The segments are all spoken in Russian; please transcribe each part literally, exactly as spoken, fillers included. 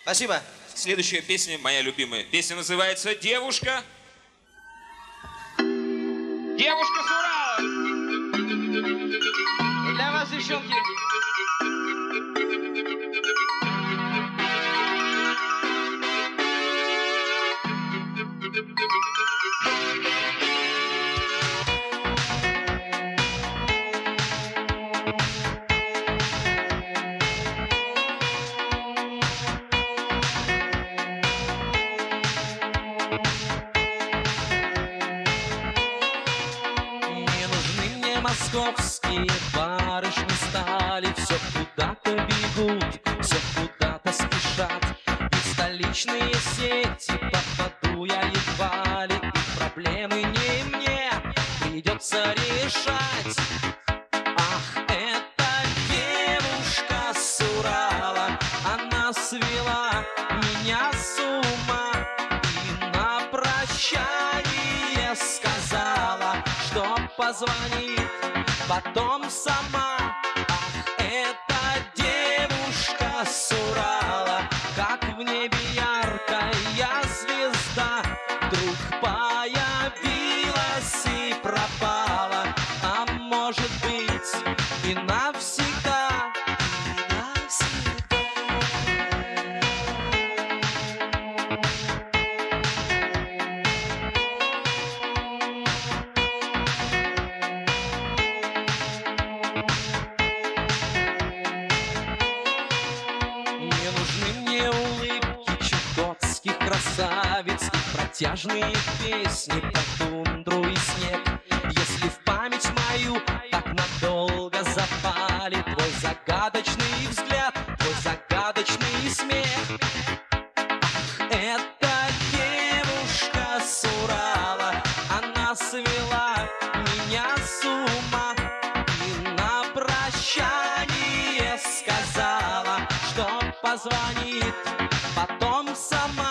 Спасибо. Следующая песня, моя любимая. Песня называется «Девушка». Девушка с Урала! Для вас, девчонки. Московские барышни стали, все куда-то бегут, все куда-то спешат. В столичные сети попаду я едва ли, и проблемы не мне придется решать. Ах, эта девушка с Урала, она свела меня с ума и на прощание сказала, что позвонит потом сама. Ах, эта девушка с Урала, как в небе яркая звезда, вдруг появилась и пропала, а может быть и навсегда. И навсегда. Красавиц и протяжные песни про тундру и снег. Если в память мою так надолго запали твой загадочный взгляд, твой загадочный смех. Ах, эта девушка с Урала, она свела меня с ума и на прощание сказала, что позвонит потом сама.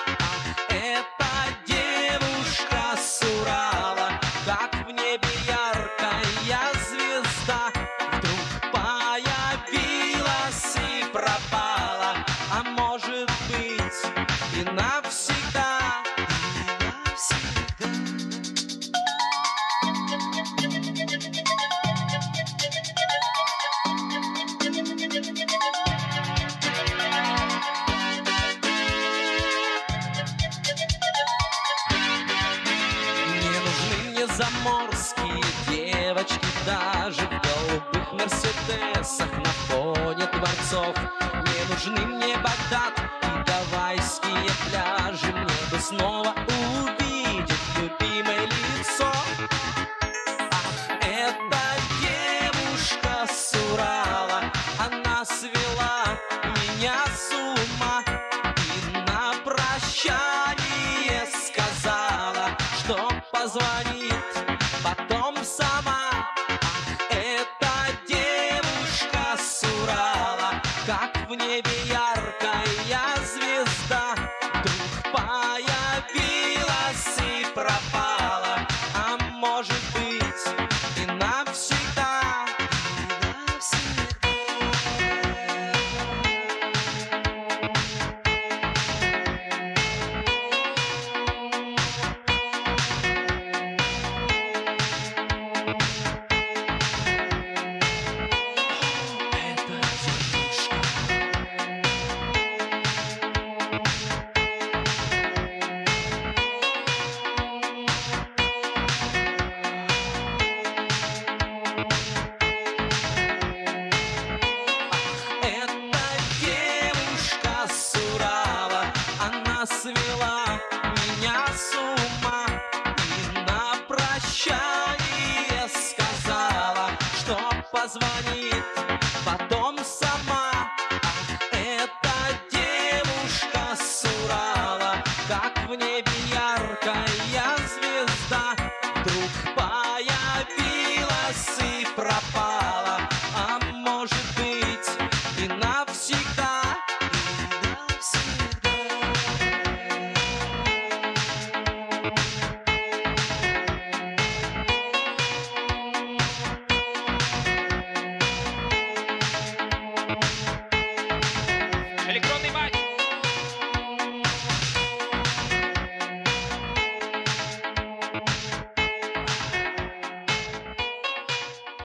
Как в небе яркая звезда, вдруг появилась и пропала, а может быть и навсегда. И навсегда. Заморские девочки даже в голубых мерседесах на фоне дворцов. Не нужны мне Багдад и гавайские пляжи, мне бы снова